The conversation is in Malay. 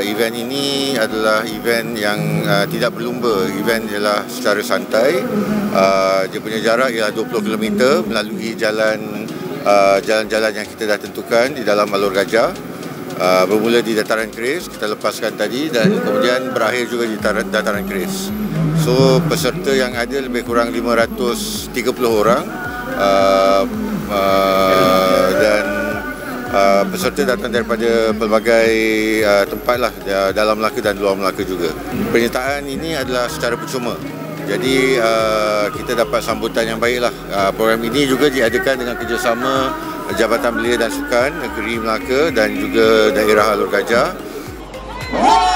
Event ini adalah event yang tidak berlumba. Event ialah secara santai. Dia punya jarak ialah 20 km melalui jalan-jalan yang kita dah tentukan di dalam Alur Gajah. Bermula di Dataran Keris, kita lepaskan tadi, dan kemudian berakhir juga di Dataran Keris. So peserta yang ada lebih kurang 530 orang, dan peserta datang daripada pelbagai tempat lah, dalam Melaka dan luar Melaka juga. Penyertaan ini adalah secara percuma. Jadi kita dapat sambutan yang baik lah. Program ini juga diadakan dengan kerjasama Jabatan Belia dan Sukan Negeri Melaka dan juga daerah Alur Gajah.